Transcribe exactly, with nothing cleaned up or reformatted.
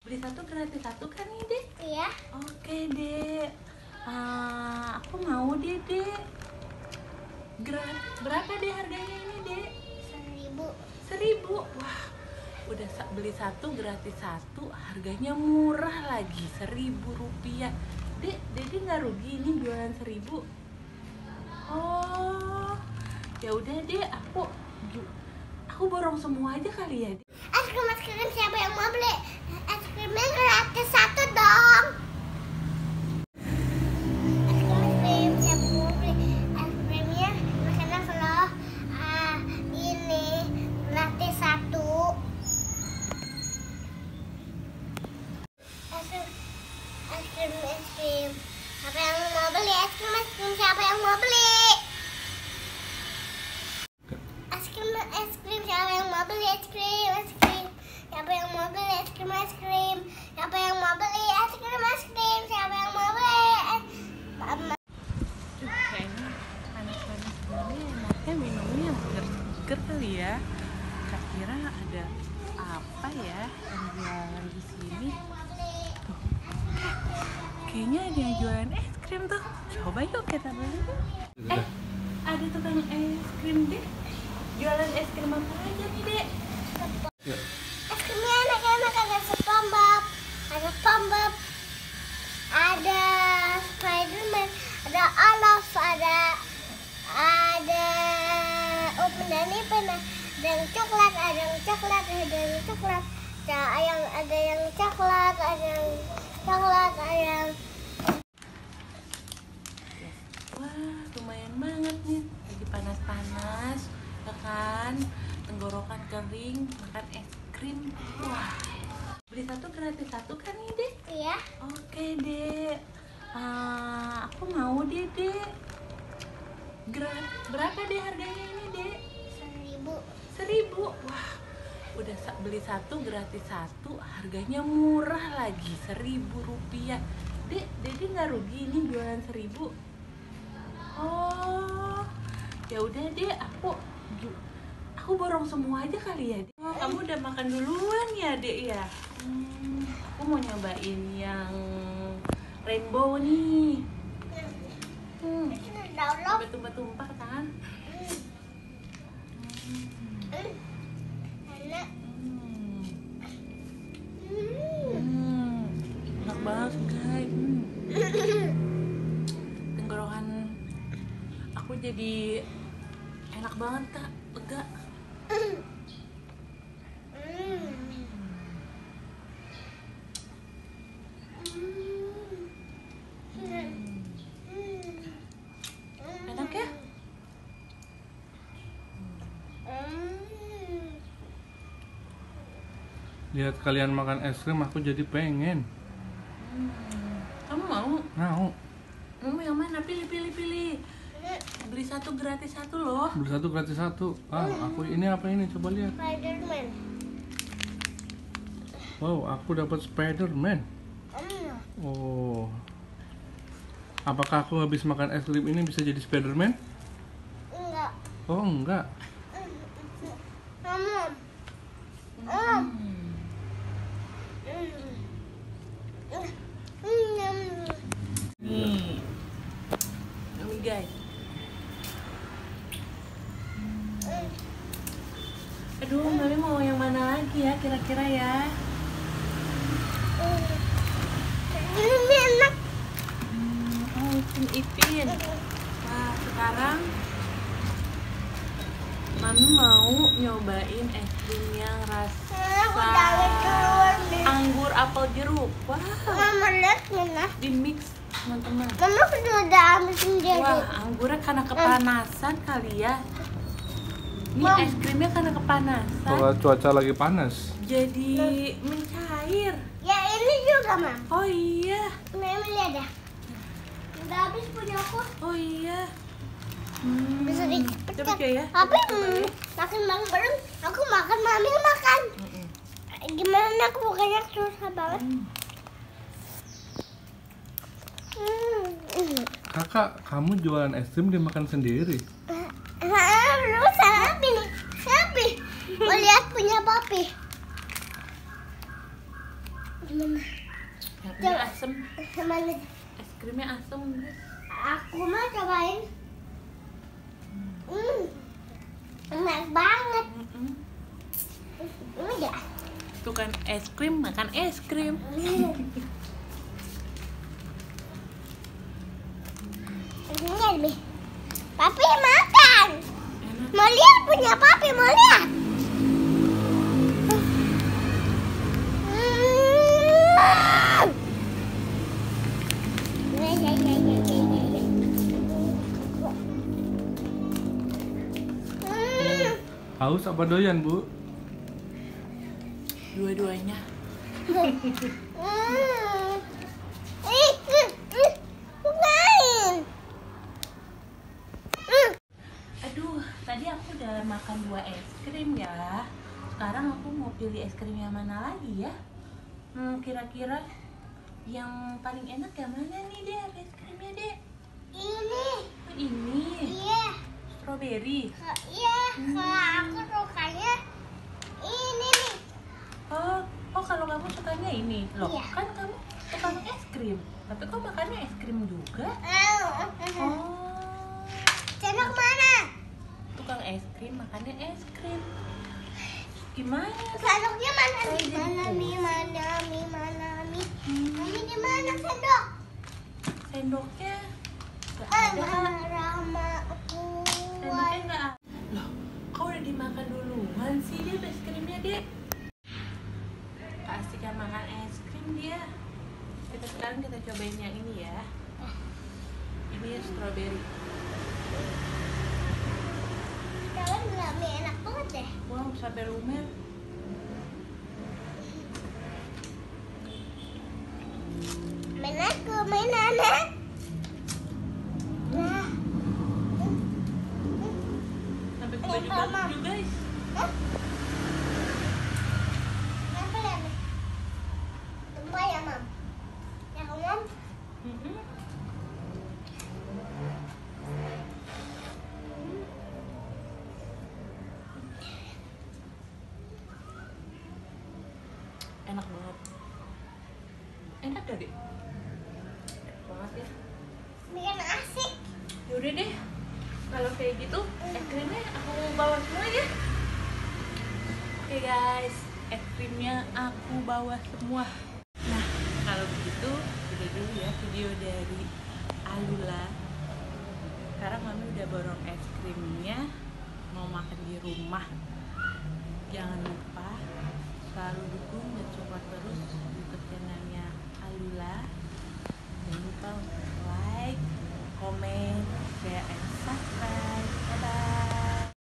Beli satu gratis satu kan nih, Dek? Iya. Oke, Dek. Uh, aku mau deh, Dek. Gra- berapa deh harganya ini, Dek? Seribu. Seribu. Wah, udah beli satu gratis satu, harganya murah lagi, seribu rupiah. Dek, Dede nggak rugi ini jualan seribu? Oh, ya udah deh, aku aku borong semua aja kali ya. Es krim es krim siapa yang mau beli? Es krimnya gratis satu dong. Es krim es krim siapa mau beli? Es krimnya enak loh. Ah, ini gratis satu. Es krim es krim es krim. Siapa yang mau beli? Es krim es krim siapa yang mau beli? Es krim es krim siapa yang mau beli? Es krim es krim siapa yang mau beli? Es krim es krim siapa yang mau beli? Es krim es krim siapa yang mau beli? Mama. Kayaknya panas-panas gini enaknya minumnya yang seger-seger kali ya. Kira-kira ada apa ya yang jualan di sini? Tuh. Kayaknya ada yang jualan es krim tuh. Coba yuk kita beli. Eh, ada tukang es krim deh. Jualan es krim apa aja nih, Dek? Ya. Es krimnya enak-enak, ada SpongeBob, ada SpongeBob, ada Spiderman, ada Olaf, ada ada Open dan Ipin, ada yang coklat, ada yang coklat, ada yang coklat, ada yang ada yang coklat, ada yang coklat, ada yang Wah, lumayan banget nih. Lagi panas-panas, ya kan? Tenggorokan kering, makan es krim. Wah, beli satu gratis satu kan nih, Dek? iya. Oke, Dek. Uh, aku mau deh, Dek. Gra- berapa deh harganya ini, Dek? Seribu. Seribu. Wah, udah sa- beli satu gratis satu, harganya murah lagi, seribu rupiah. Dek, Dede nggak rugi ini jualan seribu? Oh, ya udah deh, aku aku borong semua aja kali ya, Dek. Oh, kamu udah makan duluan ya, Dek ya? Hmm, aku mau nyobain yang rainbow nih. Hmm, sampai tumpah-tumpah kan? Enak. Hmm, Hmm. hmm, enak banget guys. Hmm. Tenggorokan aku jadi enak banget, Kak, lega. Enak ya? Lihat kalian makan es krim, aku jadi pengen. Hmm. Kamu mau? Mau. Kamu yang mana? Pilih, pilih, pilih. Beli satu gratis satu loh. Beli satu gratis satu. Ah, aku ini apa ini? Coba lihat. Spiderman. Wow, aku dapat Spiderman. Oh. Apakah aku habis makan es krim ini bisa jadi Spiderman? Enggak. Oh, enggak. Kamu. Hmm. Nih, ini guys. Aduh, Mami mau yang mana lagi ya kira-kira ya? Ini enak. Hmm, oh, Ipin Ipin. Wah, sekarang Mami mau nyobain es krim yang rasa Aku dari keluar nih. anggur apel jeruk. Wah, Mama lihat mana? di mix teman-teman. Mama sudah ambil sendiri. Wah, anggurnya karena kepanasan kali ya. Ini Mam. es krimnya karena kepanasan, Kalau cuaca lagi panas. jadi mencair. Ya ini juga, Mam. Oh iya, Mama lihat dah. Udah habis punya aku. oh iya. Hmm. Bisa Coba dipecat. coba ya. Tapi Coba hmm, ya. makan bareng bareng. Aku makan, Mami makan. Mm-mm. Gimana aku bukannya susah banget. Hmm. Hmm. Kakak, kamu jualan es krim dimakan sendiri. Ah, lu sapi nih, sapi. Mau lihat punya papi. Gimana? Yang ini Coba. asem, Gimana? es krimnya asem guys. Aku mah cobain. Hmm. Enak banget. Mm-mm. Udah. Itu kan es krim, makan es krim. Hmm. Ini nih. Papi makan. Enak. Mau lihat punya papi, mau lihat. Hmm. Ya, ya, ya, ya, ya, ya, ya. Hmm. Haus apa doyan, Bu? Dua-duanya. Hmm. Ih, ih, ih. Main. Hmm. Aduh, tadi aku udah makan dua es krim ya. Sekarang aku mau pilih es krim yang mana lagi ya? Hmm, kira-kira yang paling enak yang mana nih, Dek? Es krimnya, Dek? Ini. Oh, ini. Iya. Strawberry. Iya, kalau aku sukanya ini nih. Oh, oh kalau kamu sukanya ini. Loh, Iya. kan kamu tukang es krim. Tapi kok makannya es krim juga? Oh. Oh, Sana kemana? tukang es krim makannya es krim. Gimana? Sendoknya mana? Oh, Mi jadi mana? Mi pusing. mana? Mi mana? Mi. Hmm, Ini di mana sendok? sendoknya nggak Ah, ada, Kak. mana Rama aku? Sendoknya nggak ada. Loh, kau udah dimakan duluan sih dia es krimnya, Dek? Kasihkan makan es krim dia. Kita sekarang kita cobain yang ini ya. Ini strawberry. Kalian nggak mie enak banget deh. Wow, sampai lumer. Main aku, main anak. Nah, Sampai ke Eh, baju Mama. baju guys. apa ya? Mi? Tumpah ya, Mam. Ya, Mam. Mm-mm. Enak banget. Enak gak, Dek? Enak banget ya. Bikin asik. Yaudah deh, kalau kayak gitu es krimnya aku bawa semua ya. Oke guys, es krimnya aku bawa semua. Nah, kalau begitu udah dulu ya video dari Alula. Sekarang kami udah borong es krimnya, mau makan di rumah. Jangan lupa selalu